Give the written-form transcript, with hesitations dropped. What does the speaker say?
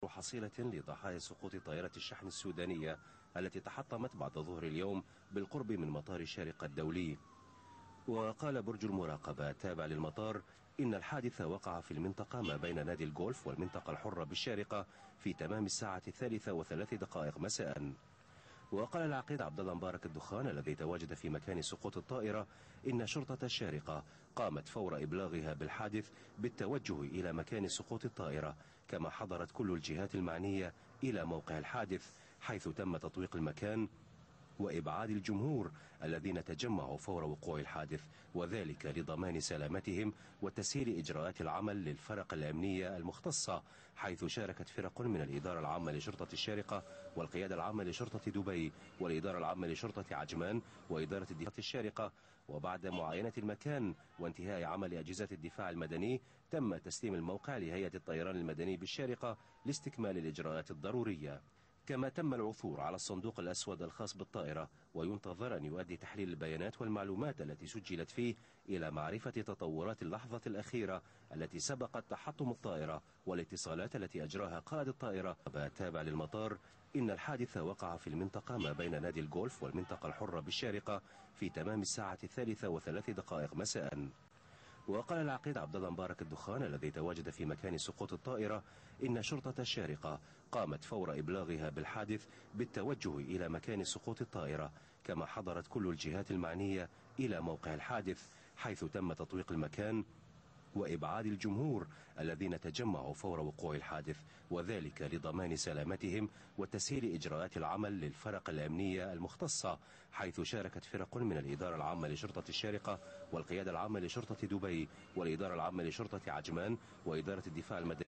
حصيلة لضحايا سقوط طائرة الشحن السودانية التي تحطمت بعد ظهر اليوم بالقرب من مطار الشارقة الدولي. وقال برج المراقبة التابع للمطار إن الحادث وقع في المنطقة ما بين نادي الجولف والمنطقة الحرة بالشارقة في تمام الساعة 3:03 مساء. وقال العقيد عبد الله مبارك الدخان الذي تواجد في مكان سقوط الطائرة إن شرطة الشارقة قامت فور إبلاغها بالحادث بالتوجه إلى مكان سقوط الطائرة، كما حضرت كل الجهات المعنية إلى موقع الحادث حيث تم تطويق المكان وإبعاد الجمهور الذين تجمعوا فور وقوع الحادث، وذلك لضمان سلامتهم وتسهيل إجراءات العمل للفرق الأمنية المختصة، حيث شاركت فرق من الإدارة العامة لشرطة الشارقة والقيادة العامة لشرطة دبي والإدارة العامة لشرطة عجمان وإدارة الدفاع الشارقة. وبعد معاينة المكان وانتهاء عمل أجهزة الدفاع المدني تم تسليم الموقع لهيئة الطيران المدني بالشارقة لاستكمال الإجراءات الضرورية. كما تم العثور على الصندوق الأسود الخاص بالطائرة، وينتظر أن يؤدي تحليل البيانات والمعلومات التي سجلت فيه إلى معرفة تطورات اللحظة الأخيرة التي سبقت تحطم الطائرة والاتصالات التي أجراها قائد الطائرة. تابع للمطار إن الحادث وقع في المنطقة ما بين نادي الجولف والمنطقة الحرة بالشارقة في تمام الساعة 3:03 مساء. وقال العقيد عبد الله مبارك الدخان الذي تواجد في مكان سقوط الطائرة إن شرطة الشارقة قامت فور إبلاغها بالحادث بالتوجه إلى مكان سقوط الطائرة، كما حضرت كل الجهات المعنية إلى موقع الحادث حيث تم تطويق المكان وإبعاد الجمهور الذين تجمعوا فور وقوع الحادث، وذلك لضمان سلامتهم وتسهيل إجراءات العمل للفرق الأمنية المختصة، حيث شاركت فرق من الإدارة العامة لشرطة الشارقة والقيادة العامة لشرطة دبي والإدارة العامة لشرطة عجمان وإدارة الدفاع المدني.